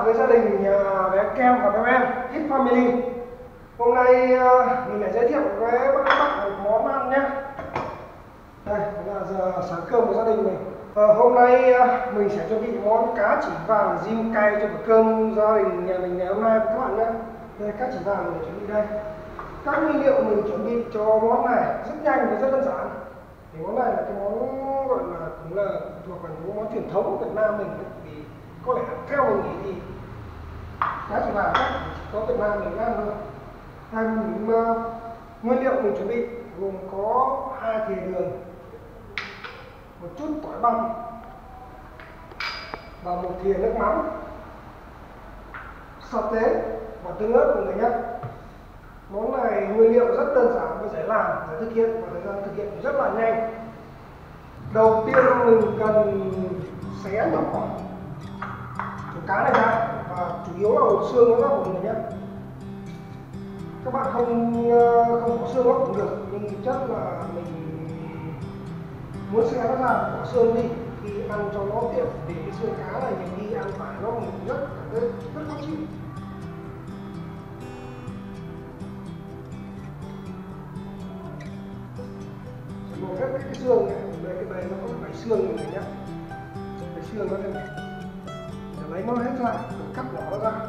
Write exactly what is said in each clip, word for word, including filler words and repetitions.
với gia đình uh, bé Kem và bé em Hit Family. Hôm nay uh, mình lại giới thiệu với các bạn một món ăn nhé. Đây là giờ sáng cơm của gia đình mình. uh, Hôm nay uh, mình sẽ chuẩn bị món cá chỉ vàng rim cay cho bữa cơm gia đình nhà mình ngày hôm nay các bạn nhé. Đây, cá chỉ vàng mình chuẩn bị đây. Các nguyên liệu mình chuẩn bị cho món này rất nhanh và rất đơn giản. Thì món này là cái món gọi là cũng là thuộc vào những món truyền thống của Việt Nam mình. Vì có lẽ theo mình nghĩ thì cá chỉ vàng chắc có Việt Nam mình ăn thôi. Hai những uh, nguyên liệu mình chuẩn bị gồm có hai thìa đường, một chút tỏi băm và một thìa nước mắm, sauté và tương ớt của người nhé. Món này nguyên liệu rất đơn giản và dễ làm, dễ thực hiện và thời gian thực hiện rất là nhanh. Đầu tiên mình cần xé nhỏ cái cá này ra và chủ yếu là một xương nó ra của người nhé. Các bạn không không có xương nó cũng được, nhưng chắc là mình muốn xé nó ra bỏ xương đi khi ăn cho nó tiện, vì cái xương cá này mình đi ăn phải nó rất cảm thấy rất khó chịu. Một hết cái xương này, đây cái đây nó có bảy xương này nhé, cái xương nó đây này, để lấy nó hết ra, rồi cắt nhỏ nó ra.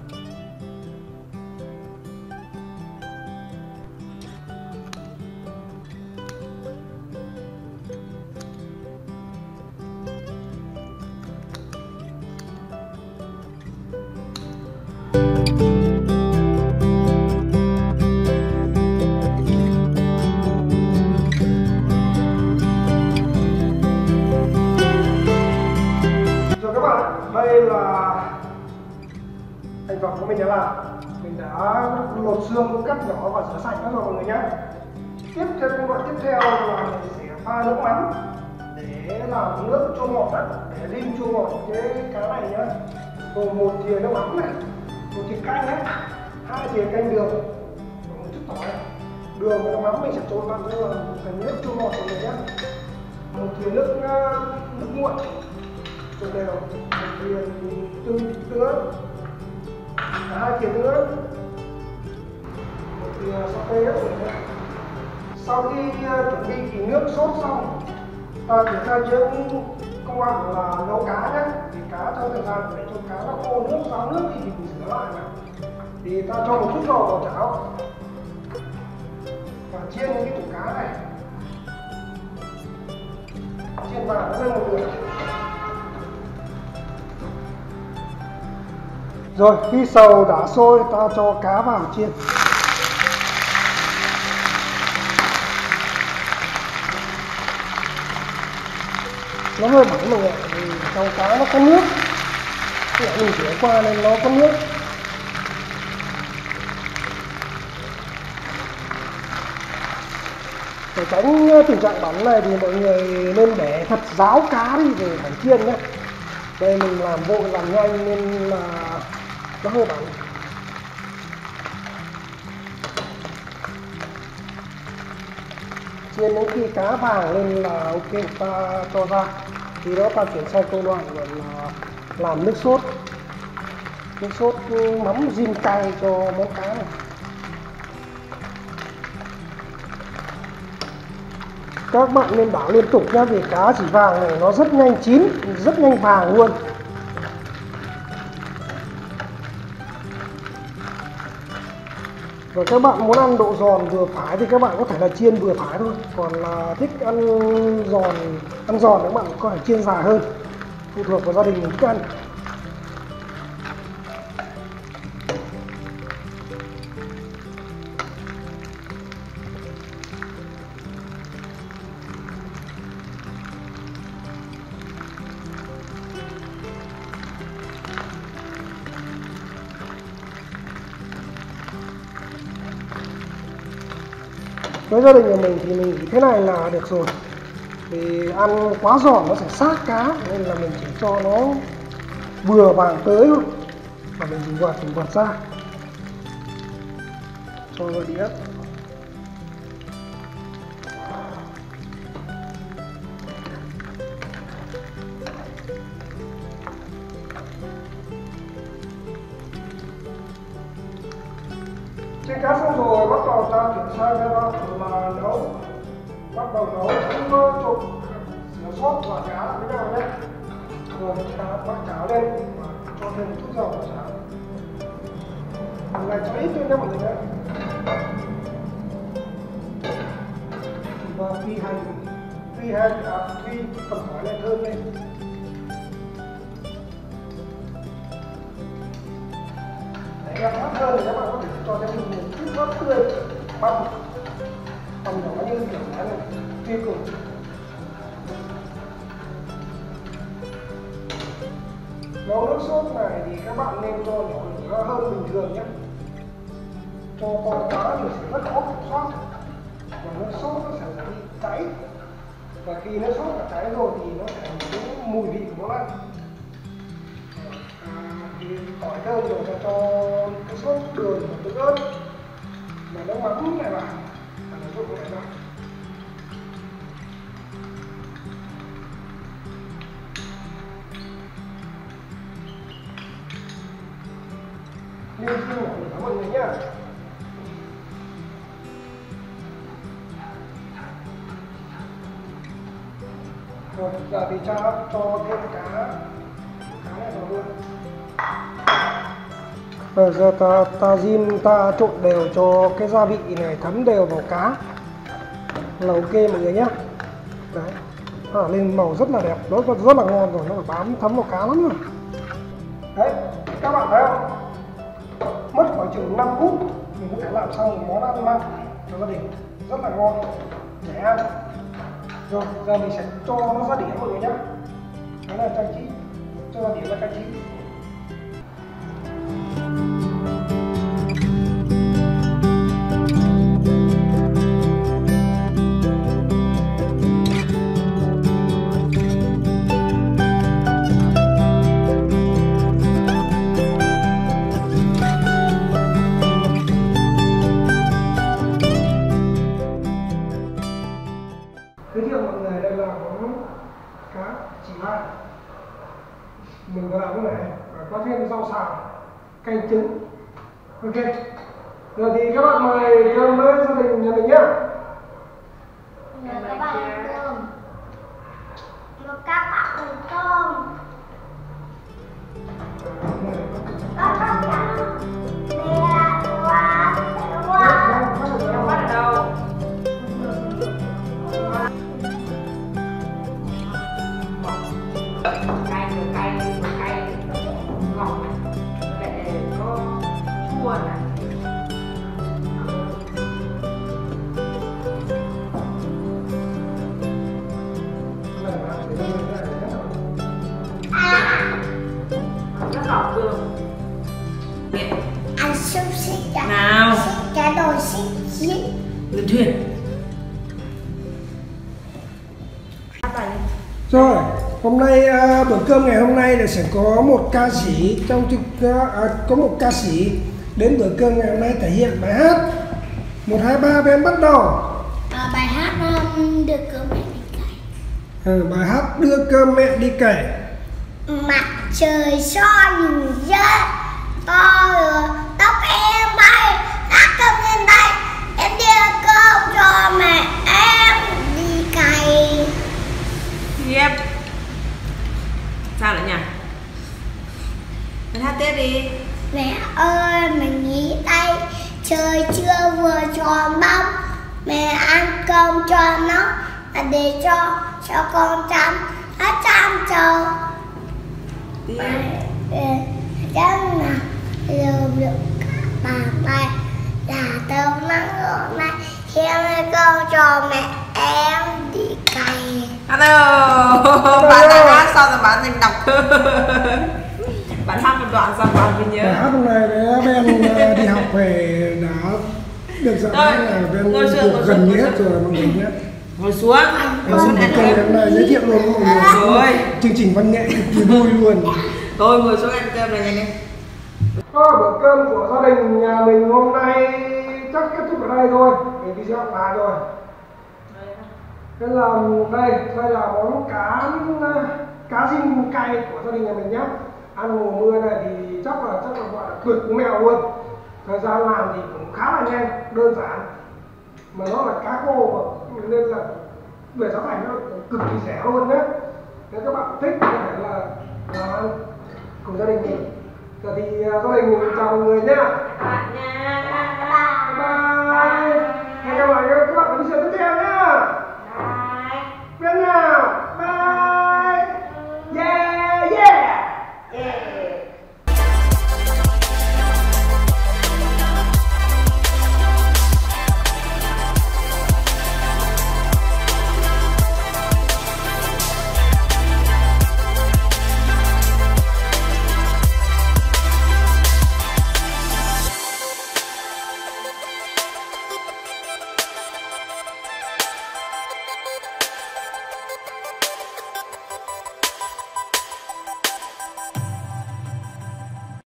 Đây là thành phẩm của mình đã làm. Mình đã lột xương, cắt nhỏ và rửa sạch nó rồi mọi người nhé. Tiếp theo công đoạn tiếp theo là mình sẽ pha nước mắm để làm nước chua ngọt đó, để rim chua ngọt cái cá này nhé. Gồm một thìa nước mắm này, một thìa canh đấy, hai thìa canh đường và một chút tỏi. Đường và nước mắm mình sẽ trộn vào cho thành nước chua ngọt mọi người nhé. Một thìa nước nước nguội trộn đều, một thìa tương tương ớt, hai thìa tương ớt, một thìa sauté ớt. Sau khi uh, chuẩn bị thì nước sốt xong, ta chuyển sang trước công đoạn là nấu cá nhé. Thì cá trong thời gian để cho cá nó khô nước, ráo nước thì mình rửa lại này. Thì ta cho một chút dầu vào chảo và chiên cái củ cá này, chiên vàng nó lên một lượt. Rồi khi dầu đã sôi, ta cho cá vào chiên. Nó hơi bỏng mọi người, vì trong cá nó có nước, cái mình rửa qua nên nó có nước. Để tránh tình trạng bỏng này thì mọi người nên để thật ráo cá đi rồi hẳn chiên nhé. Đây mình làm vội làm nhanh nên là nó hơi bỏng. Chiên đến khi cá vàng lên là ok, ta cho ra. Thì đó ta chuyển sang công đoạn gọi là làm nước sốt. Nước sốt mắm rim cay cho món cá này. Các bạn nên đảo liên tục nhé, vì cá chỉ vàng này nó rất nhanh chín, rất nhanh vàng luôn. Rồi các bạn muốn ăn độ giòn vừa phải thì các bạn có thể là chiên vừa phải thôi. Còn là thích ăn giòn, ăn giòn các bạn có thể chiên dài hơn, phụ thuộc vào gia đình mình thích ăn. Với gia đình nhà mình thì mình nghĩ thế này là được rồi. Vì ăn quá giòn nó sẽ sát cá, nên là mình chỉ cho nó vừa vàng tới thôi. Và mình dùng quạt dùng quạt ra, cho vào đĩa. chiên cá xong rồi bắt đầu ta chuyển sang cái đó là nấu, bắt đầu nấu chúng có trộn sữa sốt và cá lại với nhau nhé. Rồi ta bắt cháo lên và cho thêm một chút dầu vào cháo. Lần này cho ít thôi nhé mọi người nhé. Và phi hành, phi hành, à, phi tầm tỏi lên thơm lên. Để em hấp hơn thì các bạn có thể cho thêm một chút ớt tươi băm băm nhỏ như kiểu này này, phi cùng. Nấu nước sốt này thì các bạn nên cho nhỏ lửa hơn bình thường nhé. Cho to quá thì sẽ rất khó kiểm soát và nước sốt nó sẽ bị cháy, và khi nước sốt đã cháy rồi thì nó sẽ ảnh hưởng đến mùi vị của món ăn. Thì tỏi thơm rồi ta cho cái sốt đường và tương ớt mà nó mắm này vào và nó trộn lại vào. Nên chiên nhỏ lửa mọi người nhá. Rồi giờ thì cha cho thêm cá cá này vào luôn. Rồi giờ ta ta rim ta trộn đều cho cái gia vị này thấm đều vào cá là ok mọi người nhé. Đấy, à, lên màu rất là đẹp, nó rất là ngon rồi, nó phải bám thấm vào cá lắm rồi. Đấy, các bạn thấy không? Mất khoảng chừng năm phút mình có thể làm xong một món ăn mặn cho gia đình rất là ngon, dễ ăn. Rồi giờ mình sẽ cho nó ra đĩa mọi người nhé. Đó là trang trí, cho ra đĩa là trang trí. Giới thiệu mọi người đây là món cá chỉ ba. Mình vừa làm cái này và có thêm rau xào, canh trứng. Ok. Rồi thì các bạn mời cơm với gia đình nhà mình nhé. Mời các bạn ăn cơm. Mời các bạn ăn cơm. Các bạn ăn. Mẹ qua, mẹ qua. Em bắt ở đâu? Cay vừa cay vừa cay ngọt này, để có chua này. Rất ngọt luôn. Ăn xúc xích cả. Nào. Cái đồ xích xích. Lượn thuyền. Rồi, hôm nay à, bữa cơm ngày hôm nay là sẽ có một ca sĩ trong trực à, có một ca sĩ đến bữa cơm ngày hôm nay thể hiện bài hát một hai ba bên bắt đầu. À, bài hát um, đưa cơm mẹ đi cày. Ừ, bài hát đưa cơm mẹ đi cày. Mặt trời soi nhìn rơi, to rồi tóc em bay, hát cơm lên đây, em đưa cơm cho mẹ em đi cày. Thì em sao nữa nhỉ? Mình hát tiếp đi. Mẹ ơi mình nghỉ đây, trời chưa vừa tròn bóng, mẹ ăn cơm cho nó và để cho cho con chăm hết chăm chờ. Tiếp. Chắc là lưu lượng bà mày là tao nắng hôm nay em lấy cơm cho mẹ em đi cày. Hello. Bạn đã hát xong rồi bạn thành đọc. Bạn hát một đoạn xong bạn mới nhớ. Bài hát hôm nay bé Ben đi học về đã được dẫn Rồi, là Ben ngồi xuống, thuộc ngồi gần xuống, như ngồi hết xuống. rồi mọi người nhé. Ngồi xuống. Ngồi xuống ăn Ngày cơm. hôm nay giới thiệu luôn mọi người. Rồi. Chương trình văn nghệ cực kỳ vui luôn. Thôi ngồi xuống ăn cơm này nhanh đi. Có bữa cơm của gia đình nhà mình hôm nay chắc kết thúc ở đây thôi. Vì video là rồi. Thế là đây, đây là món cá cá rim cay của gia đình nhà mình nhé. Ăn mùa mưa này thì chắc là chắc là gọi là tuyệt cú mèo luôn. Thời gian làm thì cũng khá là nhanh, đơn giản, mà nó là cá khô mà nên là về giá thành nó cực kỳ rẻ luôn nhé. Nếu các bạn thích có thể là làm ăn cùng gia đình mình. Giờ thì gia đình mình chào mọi người nhé. Bạn nha.